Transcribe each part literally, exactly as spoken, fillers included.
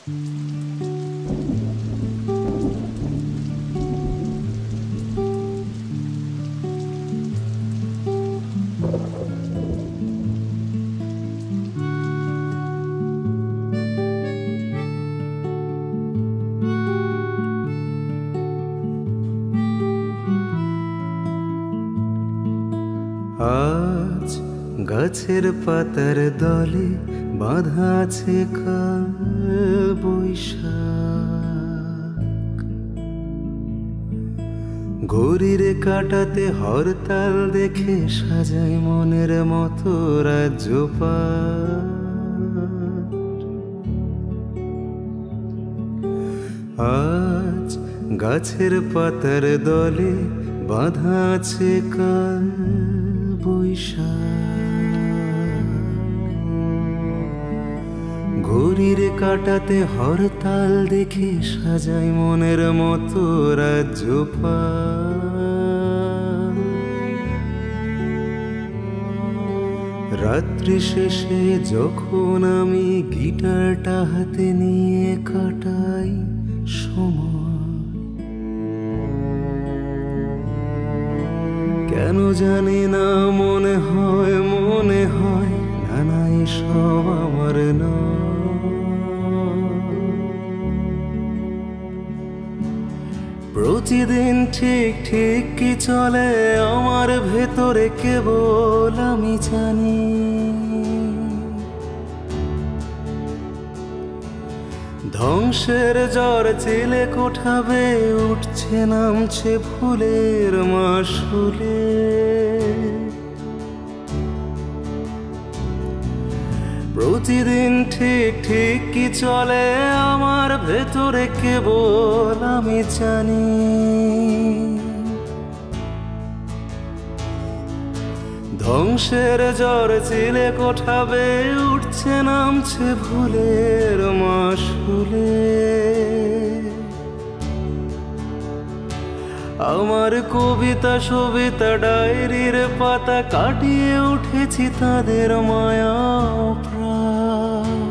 আজ গাছের পাতার দলে বাঁধা আছে কাল বৈশাখ। ঘড়ির কাটাতে হরতাল দেখে সাজাই মনের মতো রাজ্যপাল। আজ গাছের পাতার দলে বাঁধা আছে কাল বৈশাখ। ঘড়ির কাটাতে হরতাল দেখে সাজাই মনের মতো রাজ্যপাল। রাত্রি শেষে যখন আমি গিটারটা হাতে নিয়ে কাটাই সময়, কেন জানি না মনে হয় মনে হয় নানা এসব আমার নয়। প্রতিদিন ঠিক ঠিক কি চলে আমার ভেতরে কেবল আমি জানি। ধ্বংসের জ্বর চেলে কোঠাবে উঠছে নামছে ফুলের মাসুলে। প্রতিদিন ঠিক ঠিক কি চলে আমার ভেতরে কেবল আমি জানি। ধ্বংসের জ্বর চিলে কোঠাবে উঠছে নামছে ভুলের মাসুলে। আমার কবিতা সবিতা ডায়েরির পাতা কাটিয়ে উঠেছি তাদের মায়া প্রায়।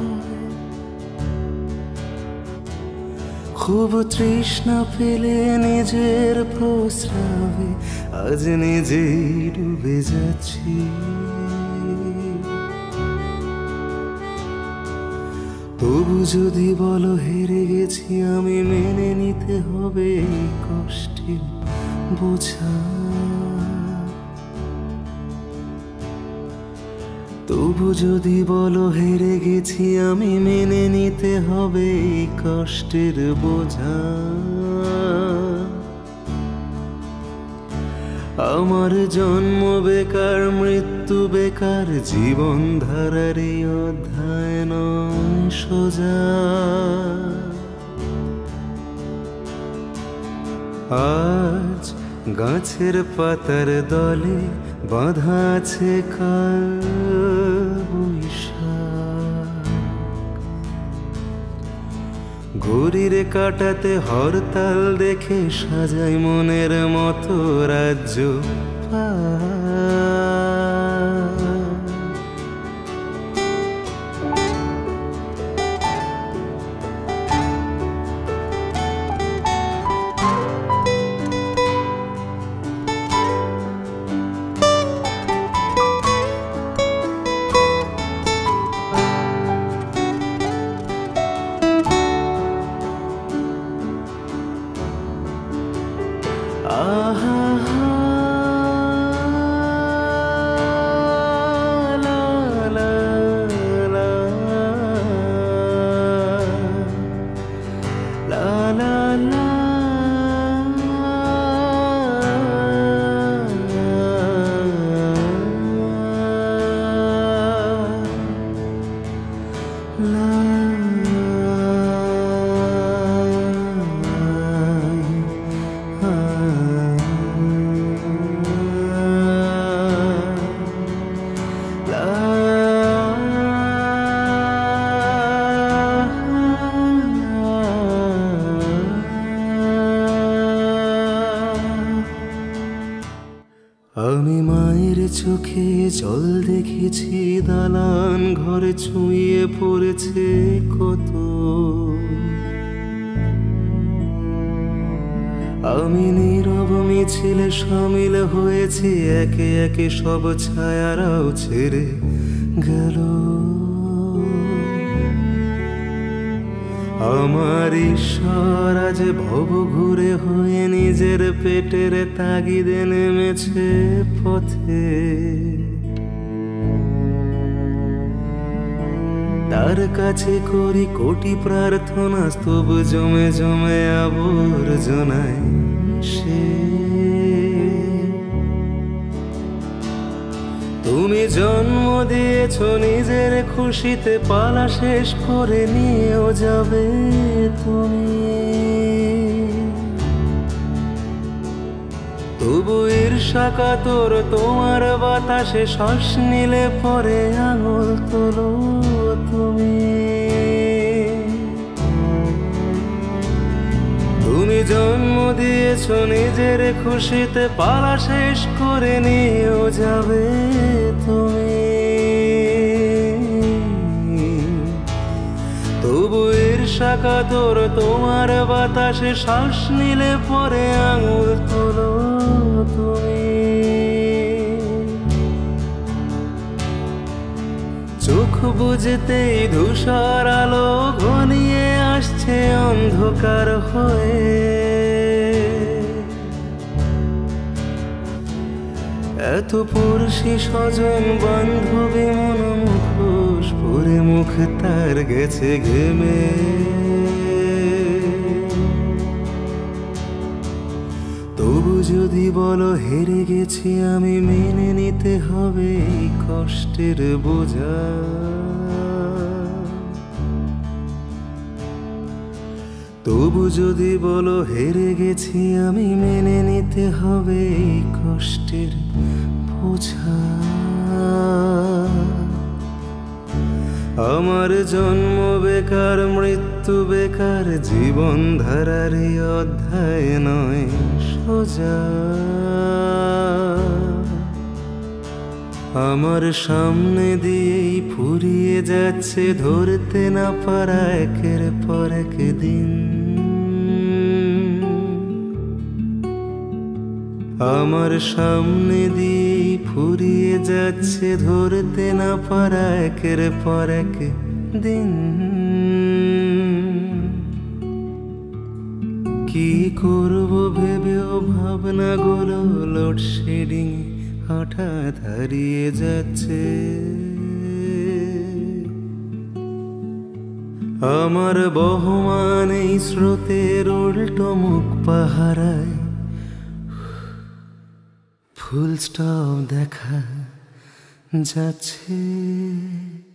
খুব তৃষ্ণা পেলে নিজের প্রস্রাবে আজ নিজেই ডুবে যাচ্ছি। তবু যদি বলো হেরে গেছি আমি মেনে নিতে হবে এই কষ্টের বোঝা। তবু যদি বলো হেরে গেছি আমি মেনে নিতে হবে এই কষ্টের বোঝা। আমার জন্ম বেকার মৃত্যু বেকার জীবন ধারার এই অধ্যায় নয় সোজা। আজ গাছের পাতার দলে বাঁধা আছে কাল বৈশাখ। ঘড়ির কাটাতে হরতাল দেখে সাজাই মনের মতো রাজ্যপাল। আমি মায়ের চোখে জল দেখেছি দালান ঘর ছুঁয়ে পড়েছে কত। আমি নীরব মিছিলে সামিল হয়েছি, একে একে সব ছায়ারাও ছেড়ে গেল। আমার ঈশ্বর আজ ভব ঘুরে হয়ে নিজের পেটের তাগিদে নেমেছে পথে। তার কাছে করি কোটি প্রার্থনা, স্তব জমে জমে আবর্জনায় সে। তুমি জন্ম দিয়েছ নিজের খুশিতে, পালা শেষ করে নিয়েও যাবে তুমি। তবু ঈর্ষা কাতর তোমার বাতাসে শ্বাস নিলে পরে আঙুল তোলো তুমি। তুমি জন্ম দিয়েছ নিজের খুশিতে, পালা শেষ করে নিয়েও যাবে তুমি। তবু ঈর্ষা কাতর তোমার বাতাসে শ্বাস নিলে পরে আঙুল তোলো তুমি। চোখ বুঝতেই ধূসর আলো ঘনিয়ে আসছে অন্ধকার হয়ে। এত পড়শি স্বজন বান্ধবী মন মুখোশ পরে মুখ তার গেছে ঘেমে। তবু যদি বলো হেরে গেছি আমি, মেনে নিতে হবে এই কষ্টের বোঝা। তবু যদি বলো হেরে গেছি আমি, মেনে নিতে হবে এই কষ্টের বোঝা। আমার জন্ম বেকার, মৃত্যু বেকার, জীবন ধারার অধ্যায় নয় সোজা। আমার সামনে দিয়েই ফুরিয়ে যাচ্ছে ধরতে না পারা একের পর এক দিন। আমার সামনে দিয়েই ফুরিয়ে যাচ্ছে ধরতে না পারা একের পর এক দিন। কি করব ভেবেও ভাবনাগুলো লোডশেডিং হঠাৎ হারিয়ে যাচ্ছে। আমার বহমান এই স্রোতের উল্টো মুখ পাহারায় ফুল স্টপ দেখা যাচ্ছে।